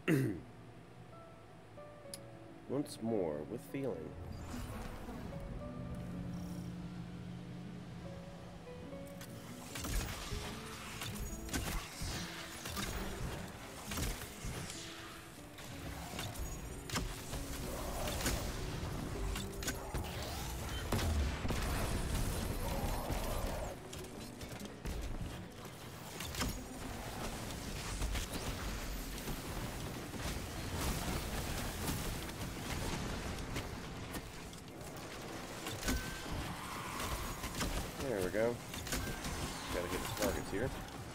Once more, with feeling. There we go. Gotta get the targets here.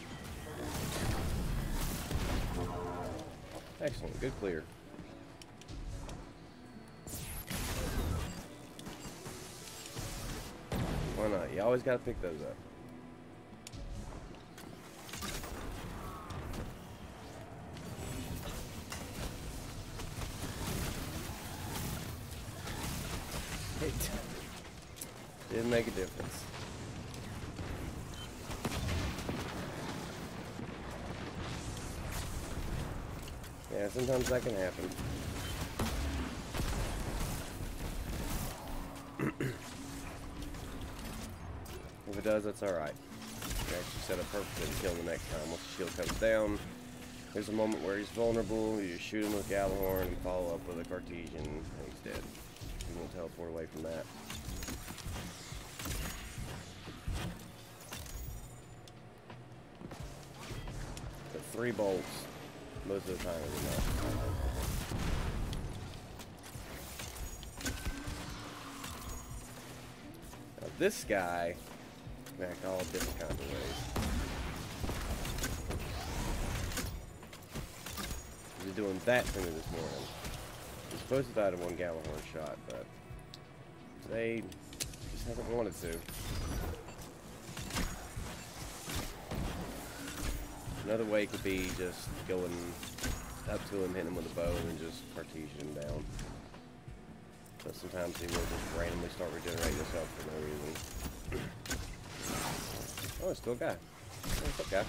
Excellent, good clear. Why not? You always gotta pick those up. It didn't make a difference. Yeah, sometimes that can happen. If it does, that's alright. You actually set up perfectly to kill him the next time. Once the shield comes down, there's a moment where he's vulnerable. You just shoot him with Gjallarhorn and follow up with a Cartesian, and he's dead. He won't teleport away from that. But 3 bolts, most of the time, is enough. Now this guy can act all different kinds of ways. He was doing that to me this morning. He's supposed to die to 1 Gjallarhorn shot, but they just haven't wanted to. Another way could be just going up to him, hitting him with a bow, and then just Cartesian him down. But sometimes he will just randomly start regenerating himself for no reason. Oh, it's still a guy. Oh, what's up, guy?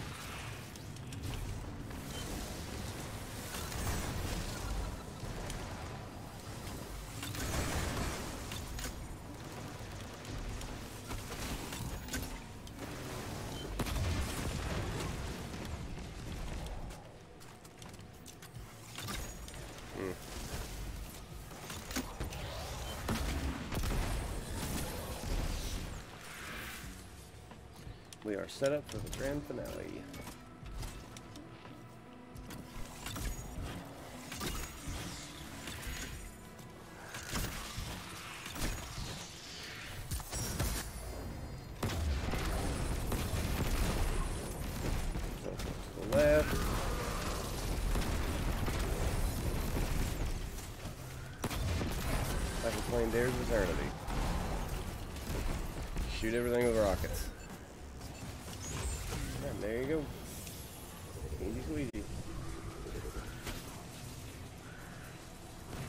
We are set up for the grand finale. So, to the left. Like a plane dares eternity. Shoot everything with rockets. And there you go. Easy squeezy.